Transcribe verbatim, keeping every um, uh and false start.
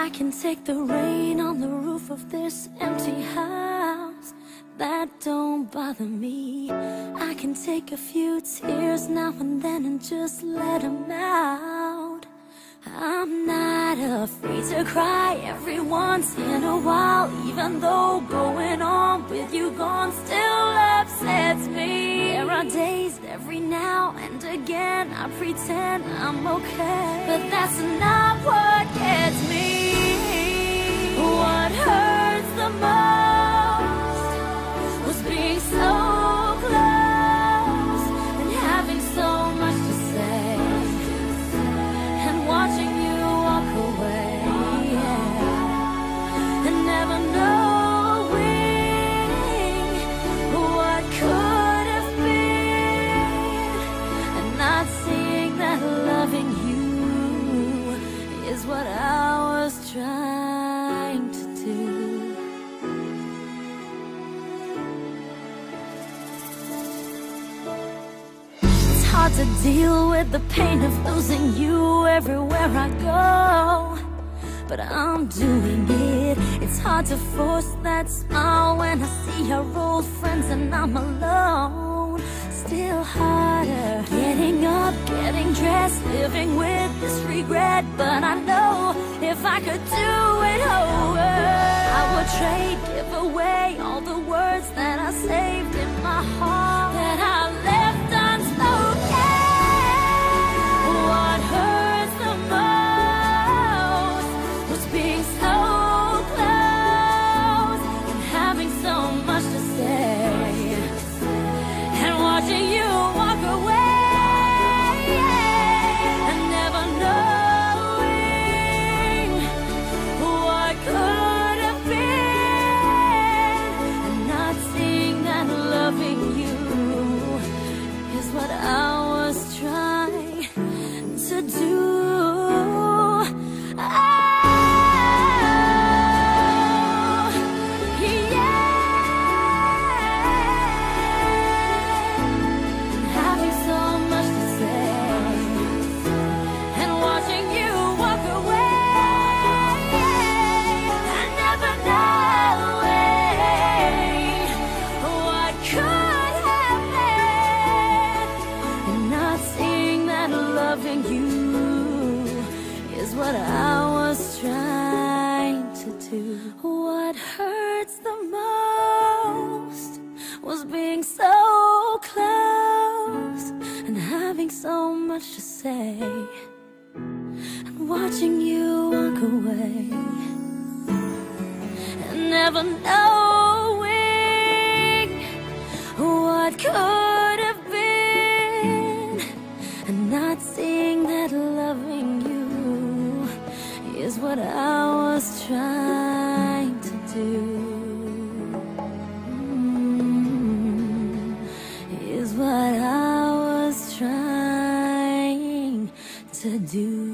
can take the rain on the roof of this empty house. That don't bother me. I can take a few tears now and then and just let them out. I'm not afraid to cry every once in a while, even though going on with you gone still upsets me. There are days every now and again I pretend I'm okay, but that's not what gets me. What hurts the most was being so close and having so much to say, and watching you walk away, yeah, and never knowing what could have been, and not seeing that loving you is what I was trying to do. It's hard to deal with the pain of losing you everywhere I go, but I'm doing it. It's hard to force that smile when I see our old friends and I'm alone. Still harder getting up, getting dressed, living with this regret. But I know if I could do it over, I would trade, give away all the words that I saved in my heart, that I left unspoken. What hurts the most was being so close and having so much to say, and watching you walk away, and never knowing what could have been, and not seeing that loving you is what I was trying to do. Oh, yeah. Having so much to say, and watching you walk away, and never knowing what could have been, and not seeing that loving you is what I was trying to do. What hurts the most was being so close and having so much to say, and watching you walk away, and never knowing what could have been, and not seeing that loving you is what I was trying to do. Mm, is what I was trying to do.